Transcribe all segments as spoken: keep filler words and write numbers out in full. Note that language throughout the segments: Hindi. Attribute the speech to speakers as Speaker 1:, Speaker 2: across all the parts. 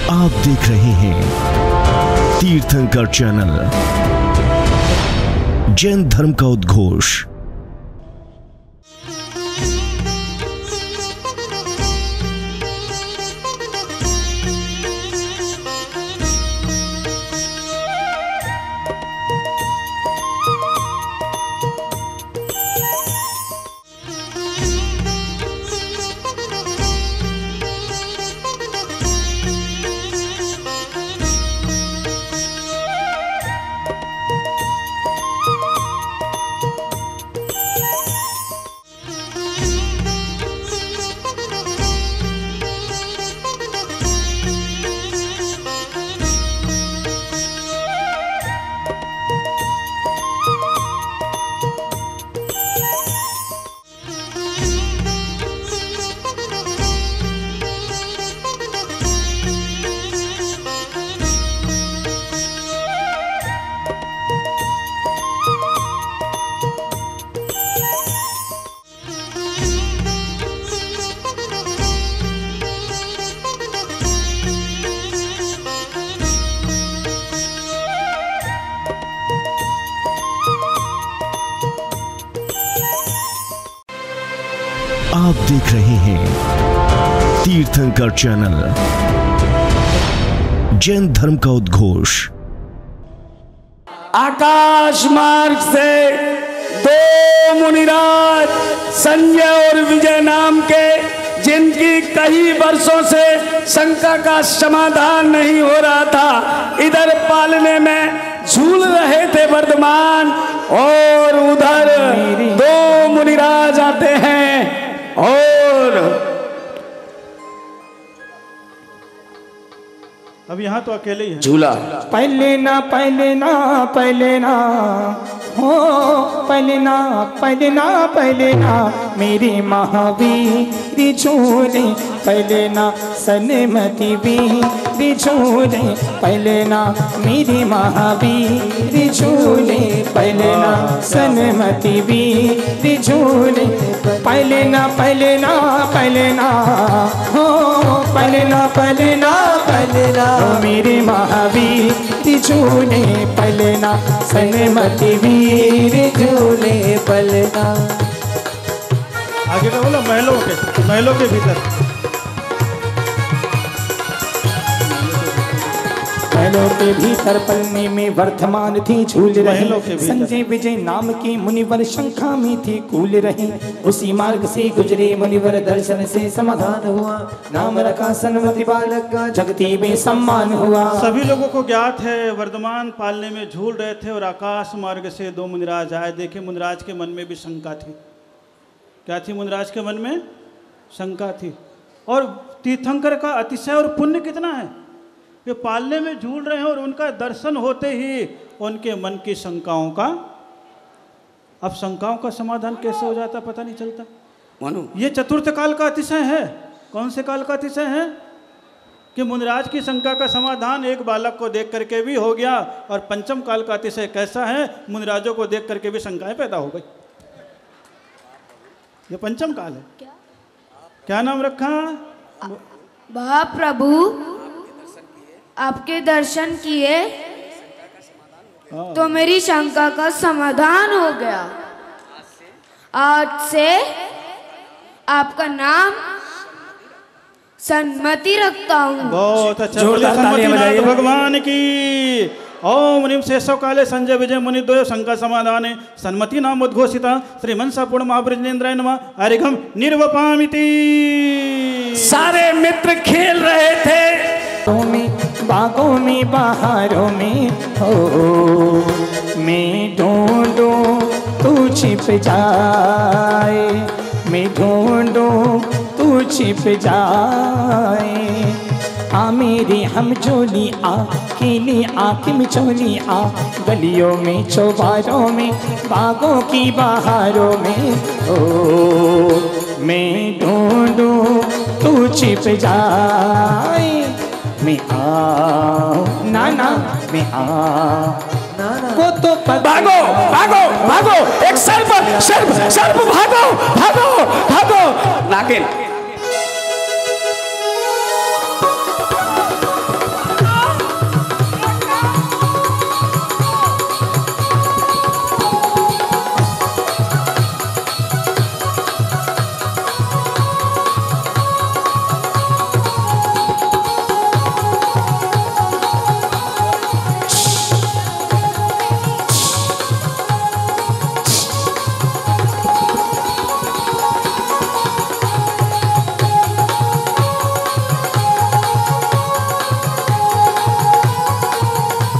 Speaker 1: आप देख रहे हैं तीर्थंकर चैनल, जैन धर्म का उद्घोष। आप देख रहे हैं तीर्थंकर चैनल, जैन धर्म का उद्घोष।
Speaker 2: आकाश मार्ग से दो मुनिराज संजय और विजय नाम के, जिनकी कई वर्षों से शंका का समाधान नहीं हो रहा था, इधर पालने में झूल रहे थे वर्धमान, और उधर दो मुनिराज आते हैं और
Speaker 3: अब यहाँ तो अकेले ही है।
Speaker 2: झूला पहले ना पहले ना पहले ना हो पहले ना पहले ना पहले ना मेरी महावीर झूले, पहले ना सनमति वीर झूले, पहले ना मेरी महावीर झूले, पहले ना सनमति वीर झूले, पहले ना पहले ना पहले ना हो पहले ना पहले ना पहले ना मेरे महावीर झूले, पहले ना सनमति वीर झूले, पहले ना।
Speaker 3: आगे का बोला महलों के महलों के भीतर
Speaker 2: महलों के भीतर पलने में वर्धमान थी झूल रही, संजय विजय नाम की मुनिवर शंखा में थी कूल रही, उसी मार्ग से गुजरे मुनिवर दर्शन से समाधान हुआ, नाम रखा सनमति बालक का जगती में सम्मान हुआ।
Speaker 3: सभी लोगों को ज्ञात है वर्धमान पालने में झूल रहे थे और आकाश मार्ग से दो मुनिराज आए। देखे मुनिराज के मन में भी शंका थी। क्या थी मुनिराज के मन में? शंका थी। और तीर्थंकर का अतिशय और पुण्य कितना है, वे पालने में झूल रहे हैं और उनका दर्शन होते ही उनके मन की शंकाओं का, अब शंकाओं का समाधान कैसे हो जाता पता नहीं चलता।
Speaker 2: मानो
Speaker 3: ये चतुर्थ काल का अतिशय है। कौन से काल का अतिशय है? कि मुनिराज की शंका का समाधान एक बालक को देख करके भी हो गया, और पंचम काल का अतिशय कैसा है? मुनिराजों को देख करके भी शंकाएं पैदा हो गई। ये पंचम काल है। क्या, क्या नाम रखा?
Speaker 4: महाप्रभु आपके दर्शन किए तो मेरी शंका का समाधान हो गया। आज से आपका नाम सन्मति रखता हूँ।
Speaker 3: बहुत अच्छा। सन्मतिनाथ भगवान की। ओम ह्रीं शेषव काले संजय विजय मुनि द्वयो शंका समाधाने सन्मति नाम उद्घोषिता श्रीमंसा पूर्ण महाब्रजेंद्राय नमः हरिघम निर्वपामिति।
Speaker 2: सारे मित्र खेल रहे थे में बागों में बहारों में, हो मैं ढूंढूं तू छिप जाए, मैं ढूंढूं तू छिप जाए, आ मेरी हम झोली आ खेली आँख में चोली आ, गलियों में चौबारों में बागों की बहारों में, हो मैं ढूंढूं तू छिप जाए, मैं आऊं ना ना मैं आऊं ना ना। वो तो भागो भागो भागो, एक सर्प सर्प सर्प भागो भागो भागो। नागिन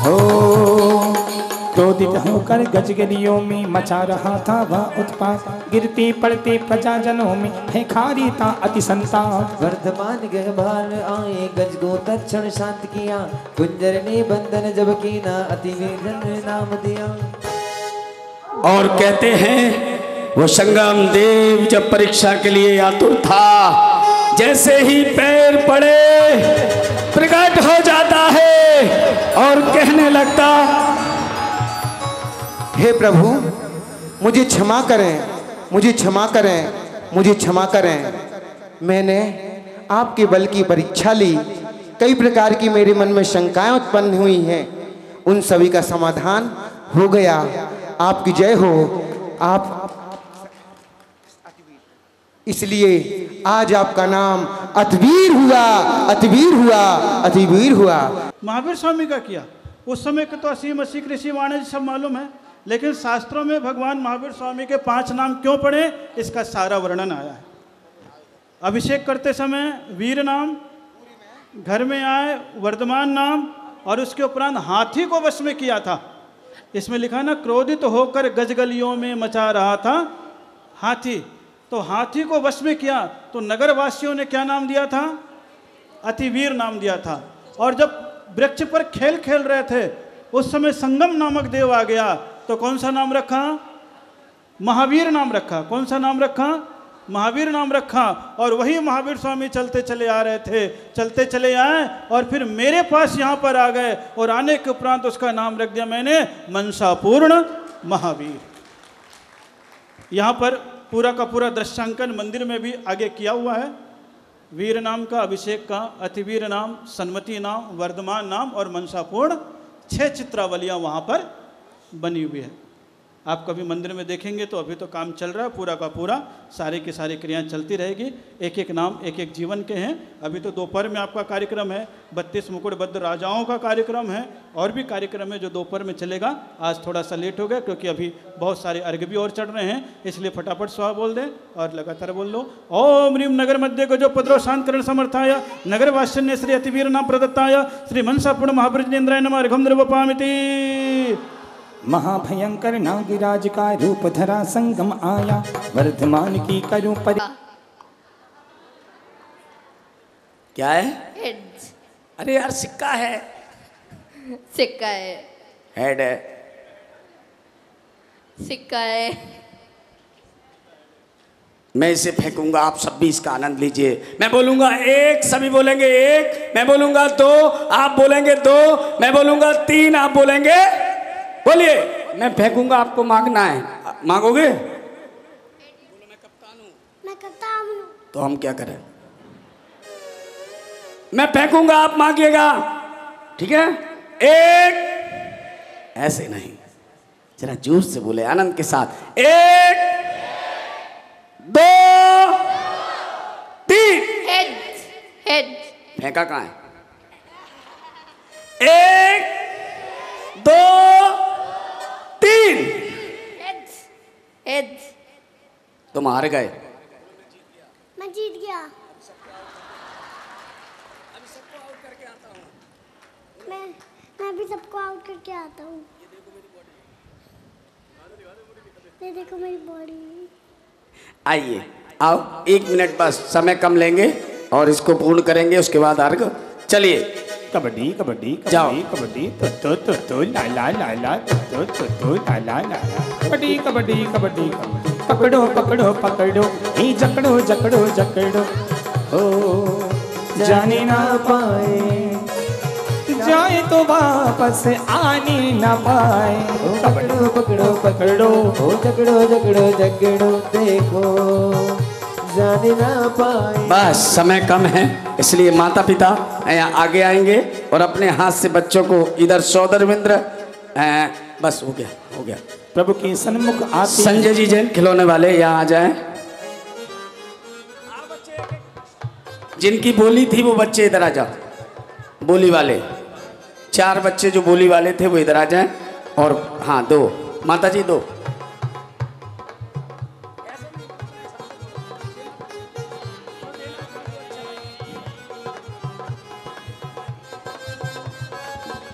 Speaker 2: हो क्रोधित होकर गजगलियों में मचा रहा था वह उत्पात, गिरते पड़ते प्रजाजनों में है खारी था अति संताप।
Speaker 5: वर्धमान गहभान आए गज को तत्क्षण शांत किया, कुंजर ने बंधन जब कीना अति वेदन नाम दिया।
Speaker 6: और कहते हैं वो संगम देव जब परीक्षा के लिए आतुर था, जैसे ही पैर पड़े प्रकट हो जाता है और कहने लगता,
Speaker 7: हे प्रभु मुझे क्षमा करें, मुझे क्षमा करें, मुझे क्षमा करें। मैंने आपके बल की परीक्षा ली, कई प्रकार की मेरे मन में शंकाएं उत्पन्न हुई हैं, उन सभी का समाधान हो गया। आपकी जय हो। आप इसलिए आज आपका नाम अतिवीर हुआ, अतिवीर हुआ, अतिवीर हुआ।
Speaker 3: महावीर स्वामी का किया उस समय के तो असीम असी ऋषि वाणे सब मालूम है, लेकिन शास्त्रों में भगवान महावीर स्वामी के पांच नाम क्यों पढ़े इसका सारा वर्णन आया है। अभिषेक करते समय वीर नाम, घर में आए वर्धमान नाम, और उसके उपरांत हाथी को वश में किया था। इसमें लिखा ना, क्रोधित तो होकर गजगलियों में मचा रहा था हाथी, तो हाथी को वश में किया तो नगरवासियों ने क्या नाम दिया था? अतिवीर नाम दिया था। और जब वृक्ष पर खेल खेल रहे थे उस समय संगम नामक देव आ गया, तो कौन सा नाम रखा? महावीर नाम रखा। कौन सा नाम रखा? महावीर नाम रखा। और वही महावीर स्वामी चलते चले आ रहे थे, चलते चले आए और फिर मेरे पास यहाँ पर आ गए, और आने के उपरांत उसका नाम रख दिया मैंने मनसापूर्ण महावीर। यहाँ पर पूरा का पूरा दृश्यांकन मंदिर में भी आगे किया हुआ है। वीर नाम का, अभिषेक का, अतिवीर नाम, सन्मति नाम, वर्धमान नाम और मनसापूर्ण, छह चित्रावलियाँ वहाँ पर बनी हुई है। आप कभी मंदिर में देखेंगे तो अभी तो काम चल रहा है पूरा का पूरा, सारी की सारी क्रियाएं चलती रहेगी। एक एक नाम एक एक जीवन के हैं। अभी तो दोपहर में आपका कार्यक्रम है, बत्तीस मुकुटबद्ध राजाओं का कार्यक्रम है, और भी कार्यक्रम है जो दोपहर में चलेगा। आज थोड़ा सा लेट हो गया क्योंकि अभी बहुत सारे अर्घ भी और चढ़ रहे हैं, इसलिए फटाफट स्वाहा बोल दें और लगातार बोल लो। ओम ह्रीम नगर मध्य को जो पद्रो शांतकरण समर्थाय नगर वात्सल्य श्री अतिवीर नाम प्रदत्ताय श्री मनसापूर्ण महावृजेंद्राय नमः अर्घम द्रवपामिति।
Speaker 2: महाभयंकर नागिराज का रूप धरा संगम आया, वर्धमान की करूं पर।
Speaker 6: क्या है?
Speaker 4: हेड।
Speaker 6: अरे यार सिक्का है।
Speaker 4: सिक्का है।
Speaker 6: हेड है।
Speaker 4: सिक्का है।
Speaker 6: मैं इसे फेंकूंगा, आप सब भी इसका आनंद लीजिए। मैं बोलूंगा एक, सभी बोलेंगे एक। मैं बोलूंगा दो, आप बोलेंगे दो। मैं बोलूंगा तीन, आप बोलेंगे। बोलिए। मैं फेंकूंगा, आपको मांगना है। मांगोगे?
Speaker 8: मैं कप्तान हूं।
Speaker 6: तो हम क्या करें? मैं फेंकूंगा, आप मांगिएगा, ठीक है? एक, ऐसे नहीं, जरा जोर से बोले, आनंद के साथ। एक, दो, तीन।
Speaker 4: हेड। हेड।
Speaker 6: फेंका कहाँ है? एक, दो, तीन।
Speaker 4: हेड। हेड।
Speaker 6: तुम हार गए।
Speaker 8: मैं जीत गया। मैं मैं भी सबको आउट करके आता हूँ। ये देखो मेरी बॉडी।
Speaker 6: आइए, आओ, एक मिनट बस, समय कम लेंगे और इसको पूर्ण करेंगे, उसके बाद अर्घ। चलिए।
Speaker 2: कबड्डी कबड्डी
Speaker 6: जाओ।
Speaker 2: कबड्डी तो तो तो तो ला ला ला ला तो तो तो तो ला ला ला कबड्डी कबड्डी कबड्डी पकड़ो पकड़ो पकड़ो ही जकड़ो जकड़ो जकड़ो ओ जाने ना पाए, जाए तो वापस आने ना पाए।
Speaker 5: पकड़ो पकड़ो पकड़ो ओ जकड़ो जकड़ो जकड़ो देखो जाने ना पाए।
Speaker 6: बस समय कम है, इसलिए माता पिता आगे आएंगे और अपने हाथ से बच्चों को इधर सौदरविंद्र। बस हो गया, हो गया।
Speaker 2: प्रभु के सन्मुख आते
Speaker 6: संजय जी जैन खिलौने वाले यहाँ आ जाएं। जिनकी बोली थी वो बच्चे इधर आ जाओ। बोली वाले चार बच्चे जो बोली वाले थे वो इधर आ जाएं। और हाँ, दो माता जी, दो।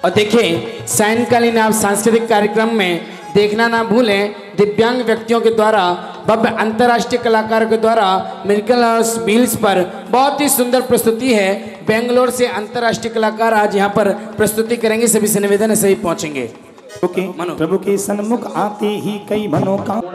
Speaker 9: और देखें सायंकालीन आप सांस्कृतिक कार्यक्रम में देखना ना भूलें, दिव्यांग व्यक्तियों के द्वारा भव्य अंतर्राष्ट्रीय कलाकारों के द्वारा मिरेकल हाउस व्हील्स पर बहुत ही सुंदर प्रस्तुति है। बेंगलोर से अंतर्राष्ट्रीय कलाकार आज यहाँ पर प्रस्तुति करेंगे। सभी से निवेदन है सही पहुँचेंगे।
Speaker 2: ओके, प्रभु के सन्मुख आते ही कई मनोकामना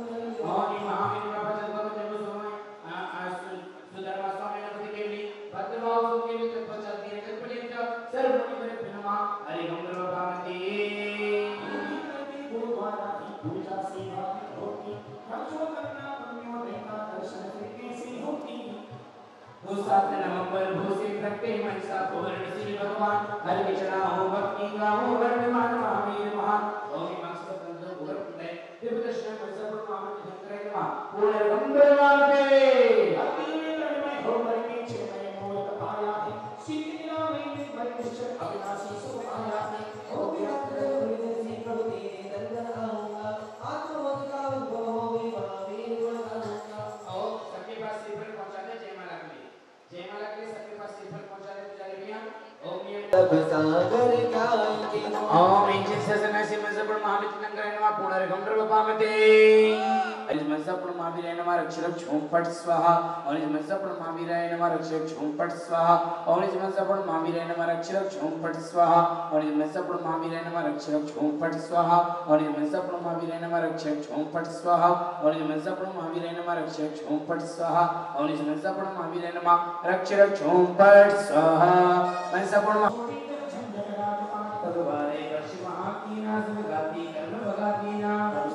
Speaker 9: भद्र भूसात्र नवंबर भूसे प्रगटे मनसा पूर्ण श्री भगवान हर विचरा हो भक्ति का हो वर्णमान महावीर महान ओम नमः तंत्र भूरपुणे दिव्यदर्शन मनसा भगवान शंकर नमः पूर्ण गंभीरवाते अग्नि में हो वर्णि चिन्मय मोह पाया है सीति नाम में वैश्य अविनाशी सो आया है ओ विराट गुरुदेव प्रभु तेरे दर्शन आऊंगा आत्मवत का उद्भव हो गई महावीर गुण गाऊंगा आओ सबके पास श्रीफल पहुंचा दे जयमाला के लिए जयमाला के लिए सबके पास श्रीफल पहुंचा दे पुजारी भैया ओम ये
Speaker 5: तब सागर गाएंगे
Speaker 9: ओम इंचित ससनासी मजबुर महामित नंगर नमः पुनर्गंधर्व पामते अलिज मजबुर महावीराय नमः रक्षक झूम पट स्वाहा अलिज मजबुर महावीराय नमः रक्षक झूम पट स्वाहा अलिज मजबुर महावीराय नमः रक्षक झूम पट स्वाहा अलिज मजबुर महावीराय नमः रक्षक झूम पट स्वाहा अलिज मजबुर महावीराय नमः रक्षक झूम पट स्वाहा अलिज मजबुर महावीराय नमः रक्षक झूम पट स्वाहा अलिज मजबुर महावीराय नमः रक्षक झूम पट स्वाहा मजबुर भगवाने वर्ष महाकीना सुगाती कर्म भगातीना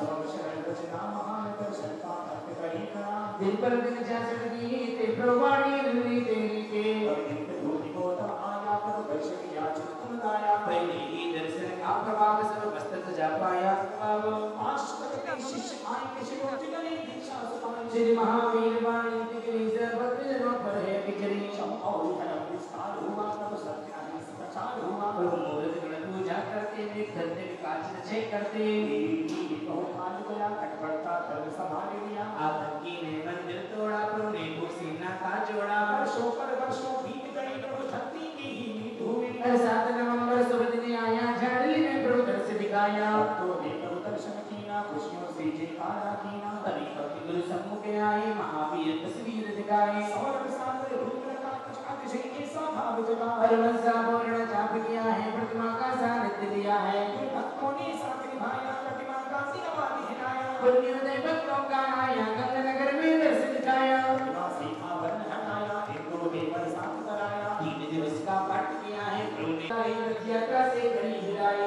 Speaker 9: दिन पर दिन जाचड़ दी ते प्रवाणी रुरी तेरी के धूति को तब आया प्रभु दर्शन किया चित्तम लाया पहले ही दर्शन का प्रभाव सब वस्त्र जा पाया अब आश्रत के शिष्य आए के शिष्य गले दीक्षा सुपान श्री महावीर वाणी तिगरी सर्वत्र जन्म पर है बिखरी और है विस्तार हुआ तब सत्य है प्रचार हुआ प्रभु मूर्ति गण पूजा करते वे धरते विकास छे करते बहुत मान गया खटपड़ता धर्म संभाल लिया आतंकी ने मंदिर तोड़ा प्रभु ने भूसीना का जोड़ा वर्षों पर वर्षों बीत गए प्रभु धरती की ही नींद हुई हर सात नवंबर शुभ दिन आया झाड़ी ने प्रभु दर्शन दिखाया तो ने प्रभु दर्शन कीना खुशियों से जयकारा कीना तभी भक्ति गुरु सम्मुख आए महावीर तस्वीर दिखाए और साथ रूप का कुछ अतिशय ऐसा भाव जगा हर मनसा पूर्ण जाप किया है प्रतिमा का सानिध्य दिया है भक्तों ने साथ निभाया प्रतिमा का सिरवा दिखाया पुण्योदय भक्तों का आया गंगानगर में दर्शन दिखाया सीधा वर्ण हटाया हिंदू में बरसात कराया तीन दिवस का पाठ किया है प्रभु ने रथयात्रा से बड़ी हिलाए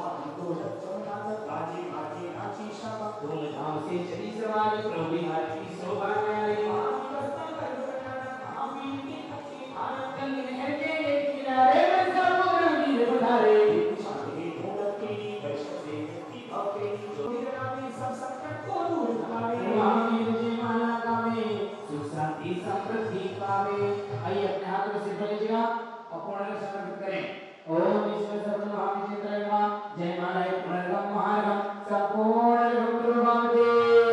Speaker 9: बाजी बाजी नाची शब धूमधाम से चली सवारी प्रभु बिहार की शोभा न्यारी किनारे में सब रंगीन बधारे शांति ढूंढती वैष्णवी की भक्ति जो सब संकट को दूर करावे महावीर जी माला गावे सुख शांति समृद्धि पावे आइए अपने हाथ में सिर लीजिएगा और पूर्ण समर्पित करें ओम ईश्वर सर्व महावीर चंद्रमा जय माला पुनर्गम महागम संपूर्ण गुरु भवते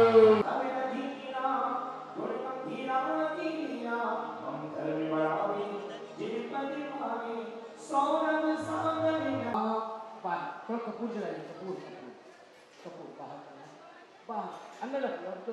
Speaker 9: थोड़ा कपूर जलाइए कपूर कपूर कपूर बाहर बाहर अंदर रखो और तो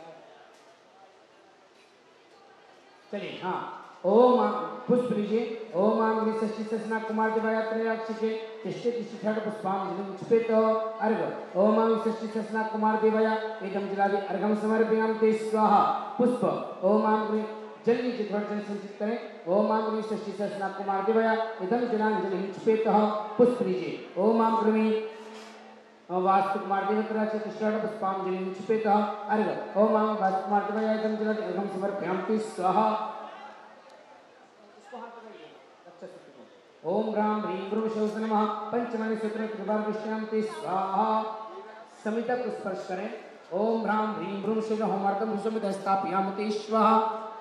Speaker 9: चलिए हाँ ओम पुष्प लीजिए ओम आम षष्ठी ससना कुमार देवायात्रयाक्षिके तिष्ठे तिष्ठिठड पुष्पांजलि उच्पेत अर्घ ओम आम षष्ठी ससना कुमार देवाया एकदम जलादि अर्घम समर्पयामि ते स्वाहा पुष्प ओम आम जल नीचे थोड़ा जल संचित करें ओम आम ऋषि षष्ठी सहस्रनाम कुमार देवया इदम जलांजलि उच्पेतः पुष्प लीजिए ओम आम क्रमी वास्तु कुमार देवतरा चतुष्टय पुष्पांजलि उच्पेतः अर्घ ओम आम वास्तु कुमार देवया इदम जलांजलि अर्घम समर्पयामि स्वाहा ओम राम ह्रीं गुरु शोष नमः पंचमणि सूत्र त्रिवार विश्रामति स्वाहा समिता को स्पर्श करें ओम राम ह्रीं गुरु शोष होमार्तम समित स्थापयामि स्वाहा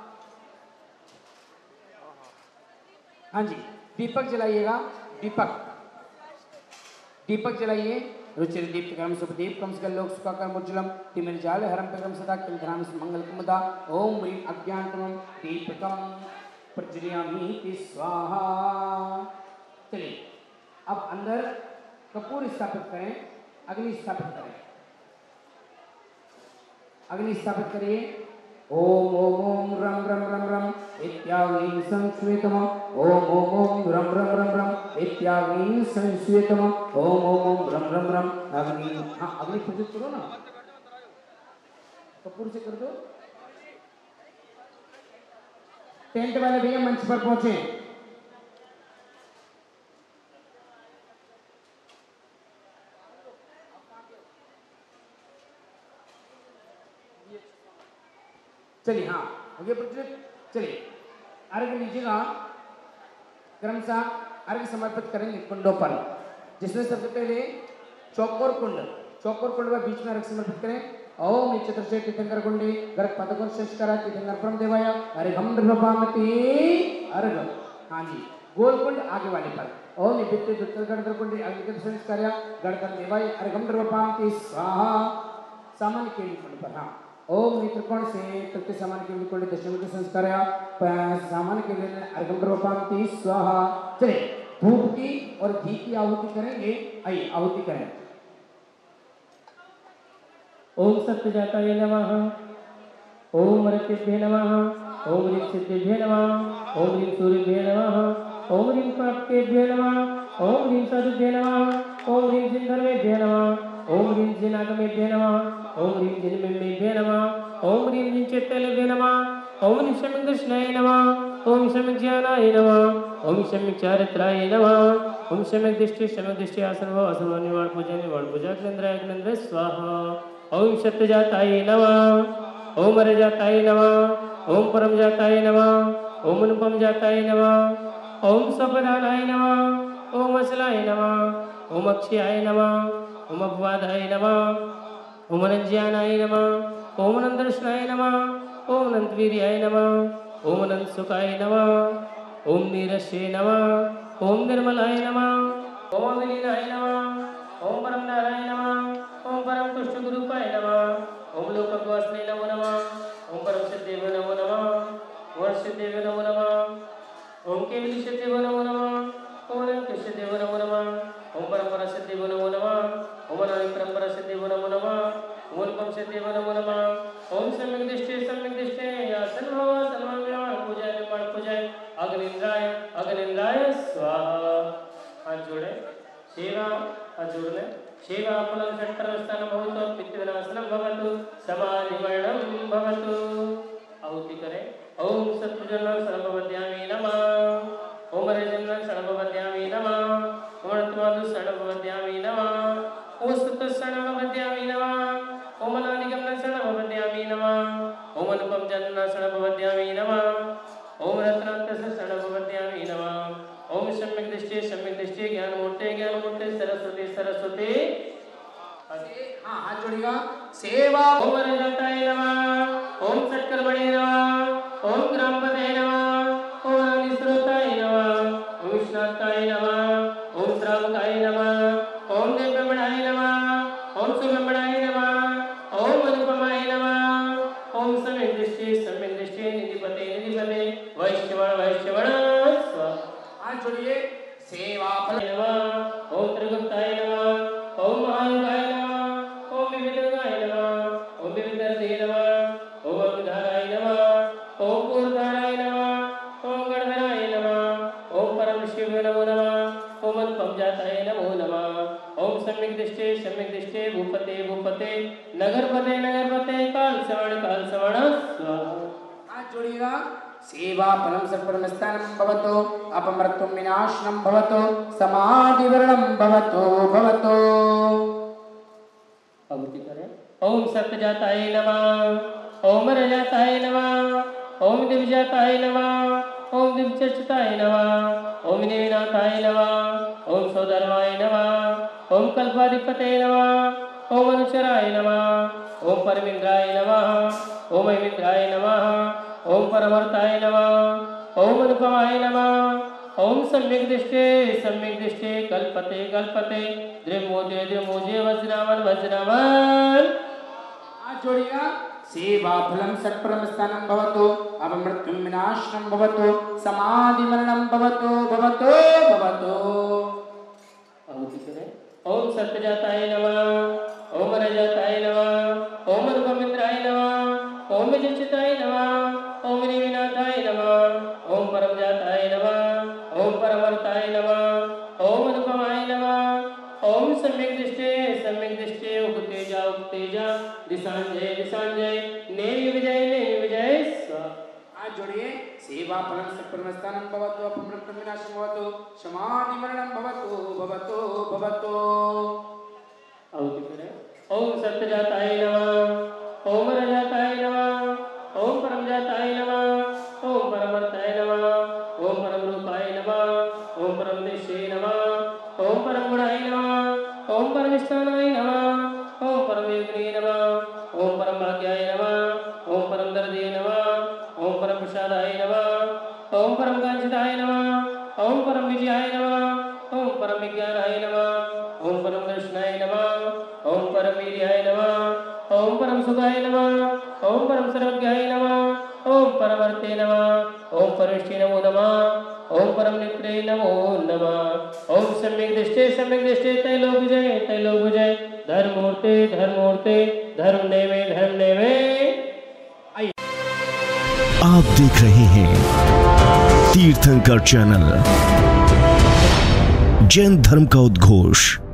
Speaker 9: हाँ जी दीपक जलाइएगा दीपक दीपक जलाइए रुचिर दीप्त कर्म शुभ दीप कम सकल लोक सुखा कर्म उज्ज्वलम तिमिर जाल हरम प्रकरम सदा किल धराम मंगल कुमदा ओम ह्रीं अज्ञानतमं दीपकम प्रज्वलयामि स्वाहा चलिए अब अंदर कपूर स्थापित करें अग्नि स्थापित करें अग्नि स्थापित करिए ओम ओम ओम रम रम रम रम इत्याग्नि संस्वेतम ओम ओम ओम रम रम रम रम इत्याग्नि संस्वेतम ओम ओम ओम रम रम रम अग्नि हाँ अग्नि प्रज्वलित करो ना कपूर से कर दो टेंट वाले भैया मंच पर पहुंचे चलिए हाँ आगे प्रज्वलित चलिए अर्घ लीजिएगा। क्रमशः अर्घ समर्पित करेंगे कुंडों पर, जिसमें सबसे पहले चौकोर कुंड, चौकोर कुंड में बीच में अर्घ समर्पित करें। ओम चतुर्षे तीर्थंकर कुंडी गर्भ पदकुल शेषकरा तीर्थंकर परम देवाय अर्घम द्रवपामति अर्घ। हाँ जी, गोल कुंड आगे वाले पर। ओम विद्युत दुत्तरगढ़ कुंडी अग्नि शेषकरा गढ़कर देवाय अर्घम द्रवपामति स्वाहा। सामान्य केली कुंड पर। हाँ, ओम त्रिकोण से तृतीय सामान्य केली कुंडी दशमी के संस्कार सामान्य के लिए अर्घम द्रवपामति स्वाहा। चले धूप की और घी की आहुति करेंगे। आइए आहुति करें।
Speaker 10: ओम सत्यजाताय नमः। ओम रतिभ्ये नमः। ओम ह्रीं सिद्धिभ्ये नमः। ओम ह्रीं सूर्यभ्ये नमः। ओम ह्रीं पापकेभ्ये नमः। ओम ह्रीं साधुभ्ये नमः। ओम ह्रीं सिंधर्वेभ्ये नमः। ओम ह्रीं जिनागमेभ्ये नमः। ओम ह्रीं जिनमेभ्ये नमः। ओम ह्रीं जिनचेतलेभ्ये नमः। ओम ह्रीं शमिकदर्शनाय नमः। ओम शमिकज्ञानाय नमः। ओम शमिकचारित्राय नमः। ओम शमिकदृष्टि शमिकदृष्टि आसन भव आसन भव निवाण पूजा निवाण पूजा केंद्राय केंद्र स्वाहा। ओम सत्यजाताय नमः। ओम अरजाताय नमः। ओम परम जाताय नमः। ओम अनुपम जाताय नमः। ओम सपदानाय नमः। ओम असलाय नमः। ओम अक्षयाय नमः। ओम अपवादाय नमः। ओम अनंज्यानाय नमः। ओम अनंतदर्शनाय नमः। ओम अनंतवीर्याय नमः। ओम अनंत सुखाय नमः। ओम नीरस्ये नमः। ओम निर्मलाय नमः। ओम विलीनाय नमः। ओम परम नारायण नमः। ओम परम तुष्ट गुरुपाय नमः। ओम लोकवासिने नमो नमः। ओम परम सिद्धेव नमो नमः। ओम सिद्धेव नमो नमः। ओम केवली सिद्धेव नमो नमः। ओम अनंत सिद्धेव नमो नमः। ओम परम सिद्धेव नमो नमः। ओम अनंत परम सिद्धेव नमो नमः। ओम अनुपम सिद्धेव नमो नमः। ओम सम्यक दृष्टि सम्यक दृष्टि आसन भव आसन भव निर्माण पूजा निर्माण पूजा अग्निंद्राय अग्निंद्राय स्वाहा। हाथ जोड़े सेवा हाथ जोड़ ले। सेवा फलं षट्कर्मस्थानं भवतु पितृविनाशनं भवतु समाधिवर्णं भवतु। आहुति करें। ओम सत्वजनं सर्वभवद्यामि नमः। ओम रजनं सर्वभवद्यामि नमः। ओम रत्वादु सर्वभवद्यामि नमः। ओम सत्व सर्वभवद्यामि नमः। ओम अनादिगमनं सर्वभवद्यामि नमः। ओम अनुपम जन्म सर्वभवद्यामि नमः। ओम रत्नान्तस्य सर्वभवद्यामि नमः। ओम सम्यक दृष्टि सम्यक दृष्टि ज्ञान मूर्ते ज्ञान मूर्ते सरस्वती सरस्वती। हाँ हाथ जोड़िएगा। सेवा ओम रजताय नमः। ओम सत्कर्मणे नमः। ओम ग्रामपते नमः। ओम अग्निस्रोताय नमः। ओम विष्णाताय नमः। ओम श्रावकाय नमः। ओम देवब्रह्मणाय नमः। ओम सुब्रह्मण्याय नमः। ओम अनुपमाय नमः। ओम सम्यक दृष्टि सम्यक दृष्टि निधिपते निधिपते वैश्यवण वैश्यवण स्वाहा। जोड़िए। सेवा फल नमः। ओम त्रिगुप्ताय नमः। ओम महायुगाय नमः। ओम विविधगाय नमः। ओम विविधर्थे नमः। ओम अग्निधाराय नमः। ओम पूर्णधाराय नमः। ओम गणधराय नमः। ओम परम शिवे नमो नमः। ओम अनुपम जाताय नमो नमः। ओम सम्यक दृष्टि सम्यक दृष्टि भूपते भूपते नगरपते नगरपते काल श्रवण काल श्रवण स्वाहा। हाथ जोड़िएगा। सेवा फलं सत्परमस्थानं भवतु अपमृत्युं विनाशनं भवतु समाधिवर्णं भवतु भवतु। आहुति करें। ओम सत्यजाताय नमः। ओम रजताय नमः। ओम दिव्यजाताय नमः। ओम दिव्यचर्चिताय नमः। ओम निविनाथाय नमः। ओम सौधर्माय नमः। ओम कल्पाधिपते नमः। ओम अनुचराय नमः। ओम परमिंद्राय नमः। ओम ऐमिंद्राय नमः। ओम परमर्ताय नमः। ओम अनुपमाय नमः। ओम सम्यक दृष्टे सम्यक दृष्टे कल्पते कल्पते द्रिमोजे द्रिमोजे वज्रावन वज्रावन। हाथ जोड़िएगा। सेवा फलं षट्परमस्थानं भवतु अपमृत्युं विनाशनं भवतु समाधिमरणं भवतु भवतु भवतु। आहुति करें। ओम सत्यजाताय नमः। ओम रजताय नमः। ओम अनुपमिंद्राय नमः। ओम विजिताय नमः। ओम निविनाथाय नमः। ओम परम जाताय नमः। ओम परमर्ताय नमः। ओम अनुपमाय नमः। ओम सम्यक दृष्टे सम्यक दृष्टे उक्तेजा उक्तेजा दिशांजय दिशांजय नेमि विजय नेमि विजय स्वाहा। हाथ जोड़िए। सेवा फलं सत्परमस्थानं भवतु अपमृत्युं विनाशनं भवतु समाधिमरणं भवतु भवतु भवतु। आहुति करें। ओम सत्यजाताय नमः। ओम रजताय नमः। ओम परम जाताय नमः। ओम परमर्ताय नमः। परमिष्ठानाय नमः। ओम परम योगिने नमः। ओम परम भाग्याय नमः। ओम परम दर्दे नमः। ओम परम प्रसादाय नमः। ओम परम कांचिताय नमः। ओम परम विजयाय नमः। ओम परम विज्ञानाय नमः। ओम परम दर्शनाय नमः। ओम परम वीर्याय नमः। ओम परम सुखाय नमः। ओम परम सर्वज्ञाय नमः। ओम परम अर्थे नमः। ओम परमेष्टि नमो नमः। ओम परम नित्रे नमो नमः। ओम सम्यक दृष्टे सम्यक दृष्टे त्रैलोक्यजय त्रैलोक्यजय धर्ममूर्ते धर्ममूर्ते धर्म देवे धर्म देवे।
Speaker 1: आप देख रहे हैं तीर्थंकर चैनल, जैन धर्म का उद्घोष।